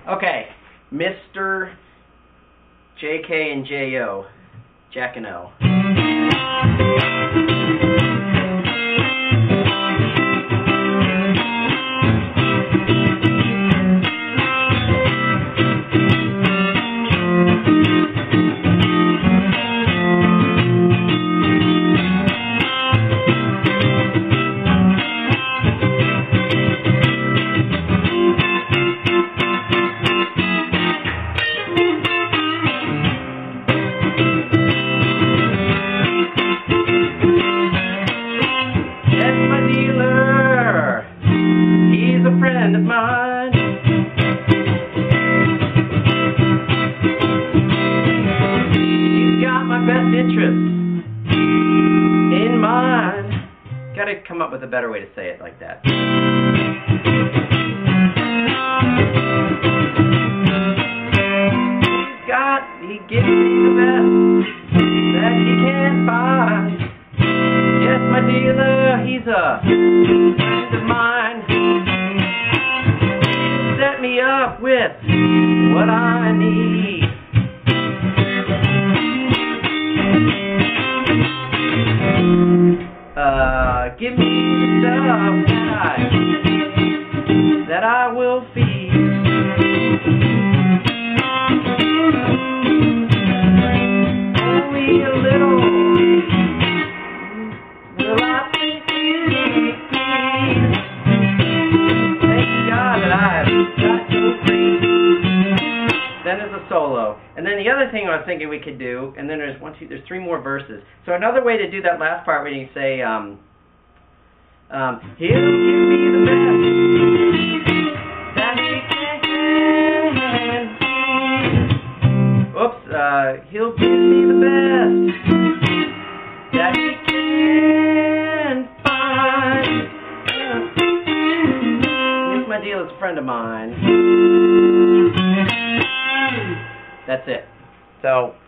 Okay, Mr. J.K. and J.O. Jack and O. Friend of mine. He's got my best interests in mind. Gotta come up with a better way to say it like that. He gives me the best that he can find. Yes, my dealer, he's a friend of mine. Set me up with what I need. Give me the stuff that I will feed. Only a little will I feed. Thank God that I've got to free. Then there's a solo. And then the other thing I was thinking we could do, and then there's there's three more verses. So another way to do that last part where you say, he'll give me the best that he can. Oops, he'll give me the best that he can find. Yes, my dealer's a friend of mine. That's it. So